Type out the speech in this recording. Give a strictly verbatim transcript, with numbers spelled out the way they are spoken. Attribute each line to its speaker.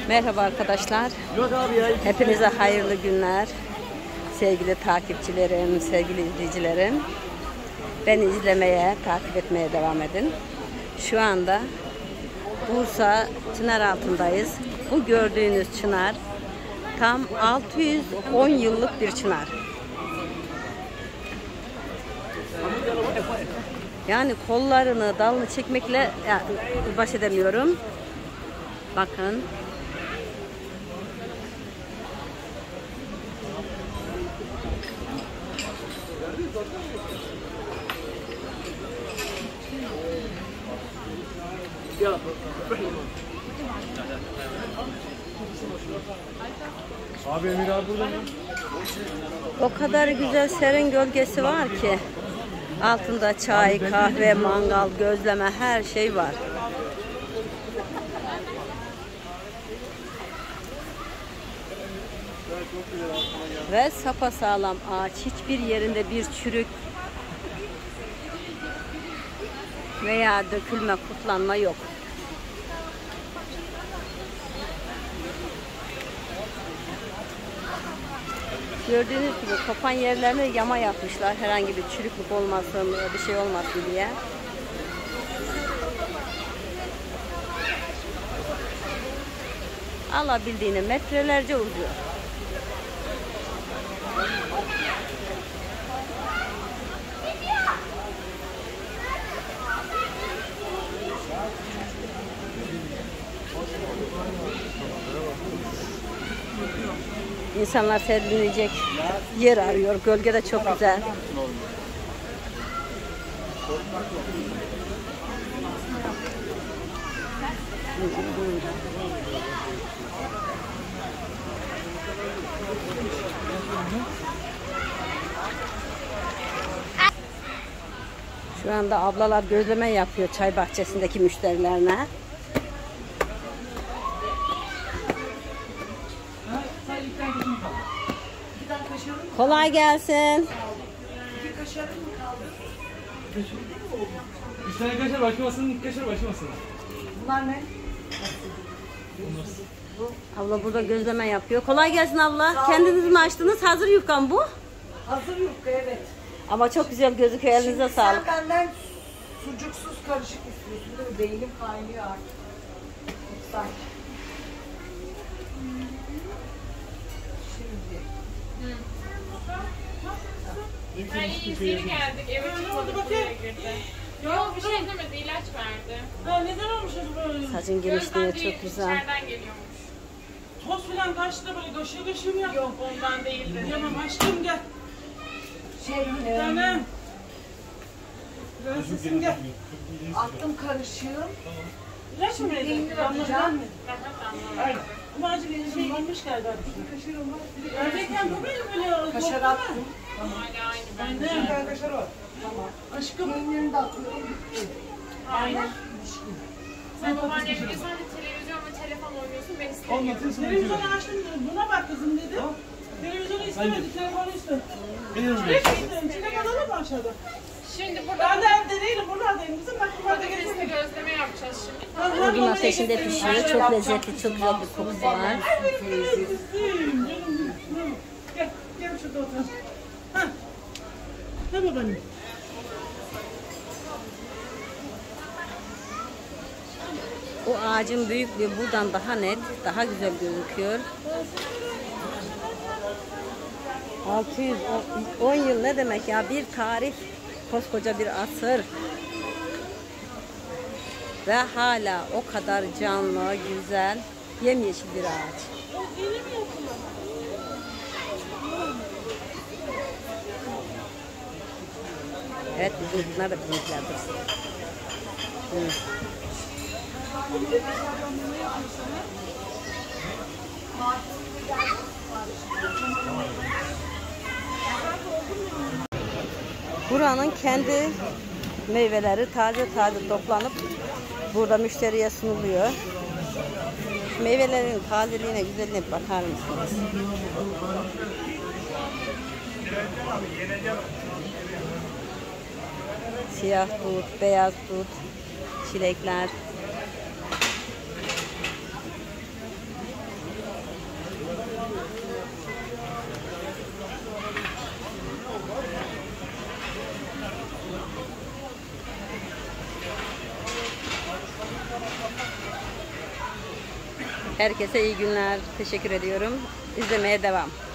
Speaker 1: Merhaba arkadaşlar. Hepinize hayırlı günler. Sevgili takipçilerim, sevgili izleyicilerim. Beni izlemeye, takip etmeye devam edin. Şu anda Bursa Çınaraltı'ndayız. Bu gördüğünüz çınar tam altı yüz on yıllık bir çınar. Yani kollarını, dalını çekmekle yani baş edemiyorum. Bakın.
Speaker 2: Abi Emir abi burada mı?
Speaker 1: O kadar güzel serin gölgesi var ki. Altında çay, kahve, mangal, gözleme her şey var. Ve sapasağlam ağaç. Hiçbir yerinde bir çürük veya dökülme, kurtlanma yok. Gördüğünüz gibi kopan yerlerine yama yapmışlar. Herhangi bir çürüklük olmasın, bir şey olmasın diye. Alabildiğine metrelerce uzuyor. İnsanlar serinleyecek yer arıyor. Gölge de çok güzel. Şu anda ablalar gözleme yapıyor çay bahçesindeki müşterilerine. Kolay gelsin.
Speaker 2: Bir tane kaşar başlamasın, ilk kaşar başlamasın.
Speaker 3: Bunlar ne?
Speaker 1: Abla burada gözleme yapıyor. Kolay gelsin abla. Kendiniz mi açtınız? Hazır yufka mı bu?
Speaker 3: Hazır yufka, evet.
Speaker 1: Ama çok güzel gözüküyor. Elinize
Speaker 3: Şimdi
Speaker 1: sağlık.
Speaker 3: sen benden sucuksuz karışık istiyorsun değil mi? Beynim kaynıyor artık. Lütfen.
Speaker 4: Ben iyi geri geldik. Eve çıkmadık. Yok bir şey demedi. İlaç verdi.
Speaker 5: Ya neden olmuş böyle?
Speaker 1: Saçın genişliği çok güzel.
Speaker 4: İçeriden geliyormuş.
Speaker 5: Toz filan kaçtı böyle kaşığı kaşığı mı yaptın?
Speaker 4: Yok ondan değildi.
Speaker 5: Tamam aşkım gel.
Speaker 3: Şey,
Speaker 5: Bir tane. Prensesim gel.
Speaker 3: attım karışığım.
Speaker 5: İlaç mı
Speaker 3: Peynir
Speaker 5: yedin?
Speaker 3: atacağım.
Speaker 5: Aynen. Ama acı bir şey olmuş galiba.
Speaker 3: Kaşığım var.
Speaker 5: Öyleyken bu benim böyle.
Speaker 3: Kaşar attım.
Speaker 4: Hala aynı
Speaker 5: Ben
Speaker 4: bence.
Speaker 5: de. Bir tane kaşar var.
Speaker 3: Tamam.
Speaker 5: Aşkım.
Speaker 3: Peynirini de atıyorum.
Speaker 4: Aynen. Sen babaannem bir de sen de televizyon ve telefon oynuyorsun. Ben istemiyorum.
Speaker 5: Televizyonu açtım dedim. Buna bak kızım dedi. Televizyonu istemedi. Telefonu istedi.
Speaker 2: Benim
Speaker 5: Şuraya gittim. Çilek alalım mı aşağıda?
Speaker 4: Şimdi burada
Speaker 5: Ben de evde değilim. Buradayım kızım. Bak burada
Speaker 4: patatesli
Speaker 5: getirdim.
Speaker 4: gözleme yapacağız şimdi.
Speaker 1: Odun ateşinde pişiyor. Çok lezzetli, çok güzel bir kokusu var.
Speaker 5: Gel, gel şurada otur. Ha. Ne babaannem?
Speaker 1: O ağacın büyüklüğü buradan daha net, daha güzel gözüküyor. altı yüz on yıl ne demek ya? Bir tarih, koskoca bir asır. Ve hala o kadar canlı, güzel, yemyeşil bir ağaç. Evet, bunlar da bizimkilerdir. Hı. Buranın kendi meyveleri taze taze toplanıp burada müşteriye sunuluyor. Meyvelerin tazeliğine, güzelliğine bakar mısınız? Siyah dut, beyaz dut, çilekler. Herkese iyi günler. Teşekkür ediyorum. İzlemeye devam.